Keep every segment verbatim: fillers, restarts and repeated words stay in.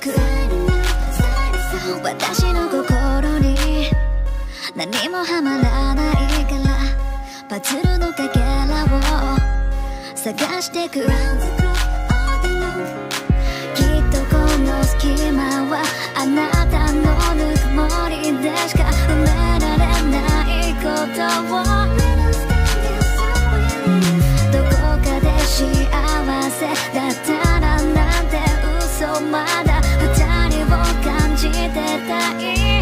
く私の心に何もハマらないからパズルのかけらを探してくきっとこの隙間はあなたのぬくもりでしか埋められないことをどこかで幸せだったらなんて嘘まだ二人を感じてたい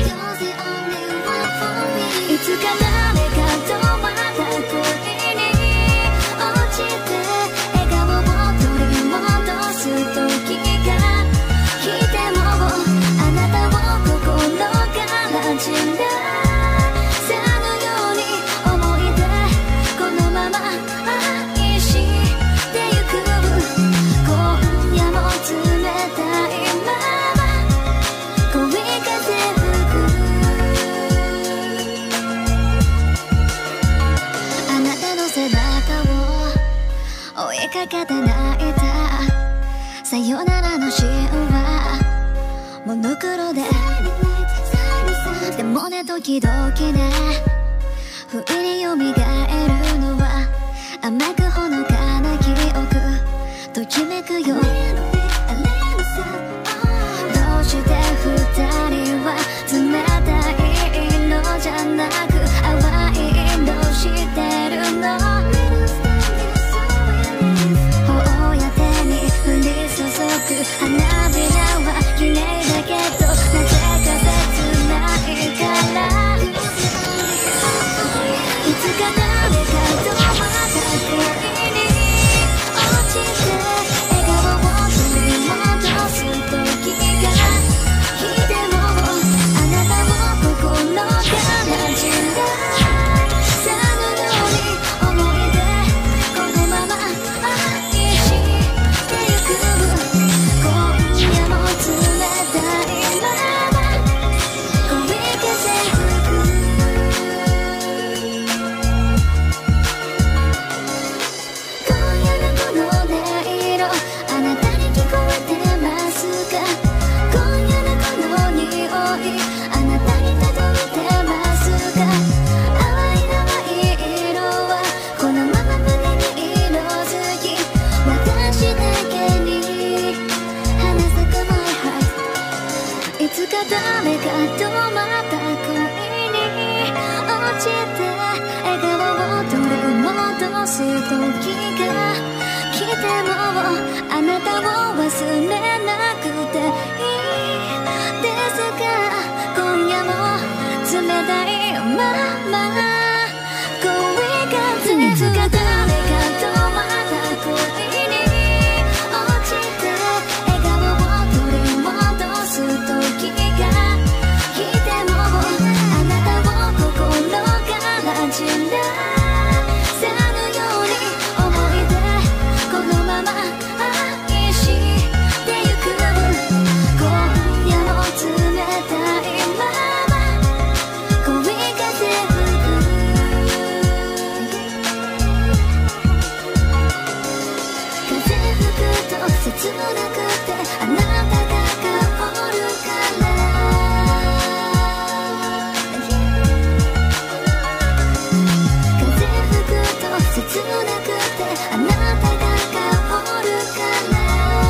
いつか誰かとまた恋に落ちて笑顔を取り戻す時が来てもあなたを心から死んださぬように思い出このまま愛してゆく今夜も冷たいまま恋風吹くあなたの背中を追いかけて泣いたさよならのシーンはモノクロででもね時々ね不意に蘇るのは甘くほのかな記憶ときめくよどうして二人は冷たいのじゃなく淡いのしてるの頬や手に降り注ぐ花びらは綺麗だけどなぜか切ないからいつか誰かとまた恋に落ちて笑顔を取り戻す時が来てもあなたを心から死んださぬように思い出このまま愛してゆく今夜も冷たいまま恋風吹く今夜のこの音色あなたに聞こえてますか今夜のこの匂いあなたに届いてますか淡い淡い色はこのまま胸に色づき私だけに花咲く My heart いつか誰かとまた恋に落ちて笑顔を取り戻す時が来てもあなたを忘れなくていいですか今夜も冷たいまま恋風いつか誰かとまた恋に落ちて笑顔を取り戻す時が来てもあなたを心から死んださぬように思い出このまま愛してゆく今夜も冷たいまま恋風吹く風吹くと切なくてあなたが香るから風吹くと切なくてあなたが香るから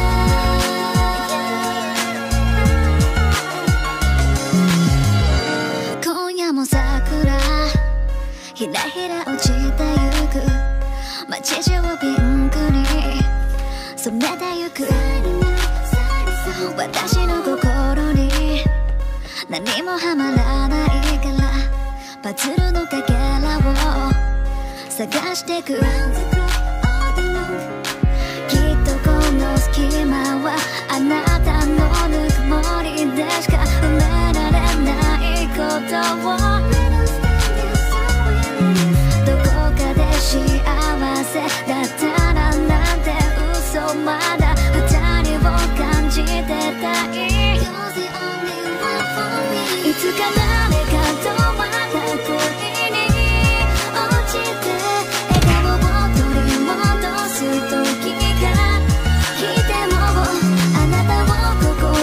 今夜も桜ひらひら落ちてゆく街中をピンクに染めてゆく私の心に何もハマらないからパズルのかけらを探してくきっとこの隙間はあなたのぬくもりでしか埋められないことをどこかで幸せだったらなんて嘘まだ二人を感じてたいいつか誰かとまた恋に落ちて笑顔を取り戻す時が来てもあなたを心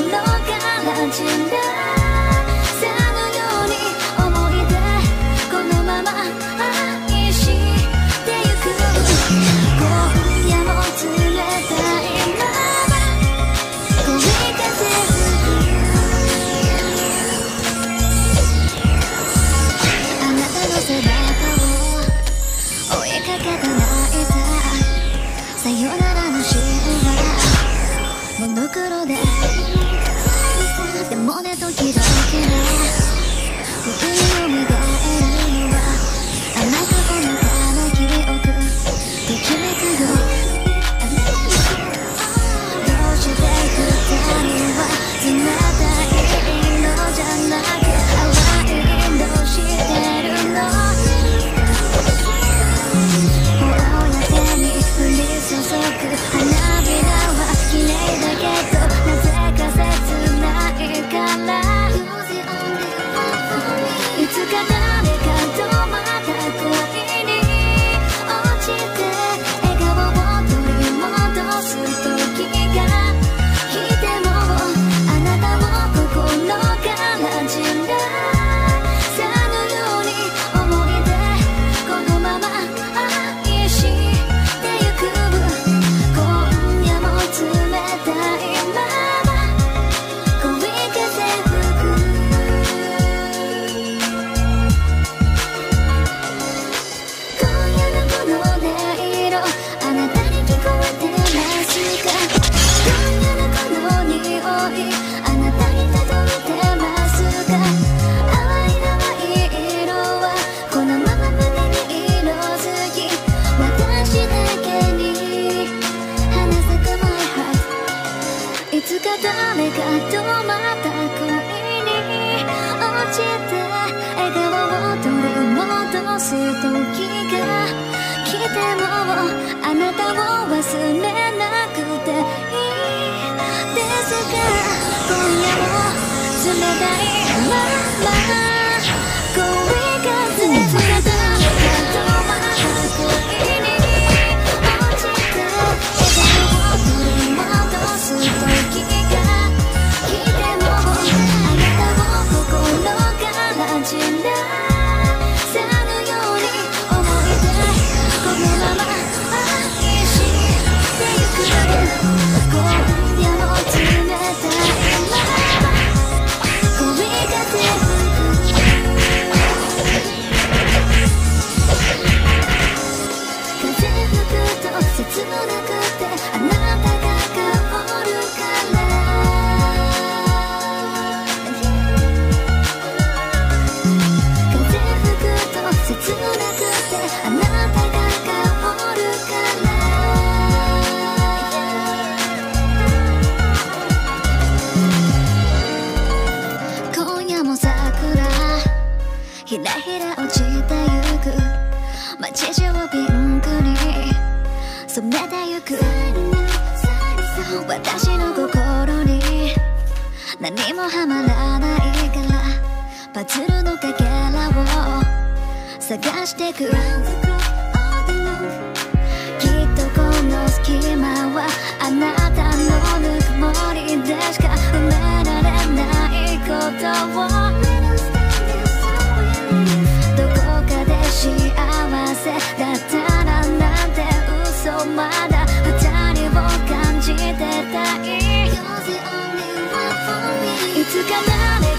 す時が来てもあなたを忘れなくていいですから今夜も冷たいまま恋風冷たい角は恋に落ちて笑顔を取り戻す時が来てもあなたを心から散らさぬように思いたいこのまま愛してゆく今夜も冷たいまま恋風風吹くと切なくてあなたが香るから風吹くと切なくてあなたが香るから今夜も桜ひらひら落ちてゆく街中をピンクに染めてゆく私の心に何もはまらないからパズルのかけらを探してくきっとこの隙間はあなたのぬくもりでしか埋められないことをどこかで幸せだったらなんて嘘まだ二人を感じてたいいつか誰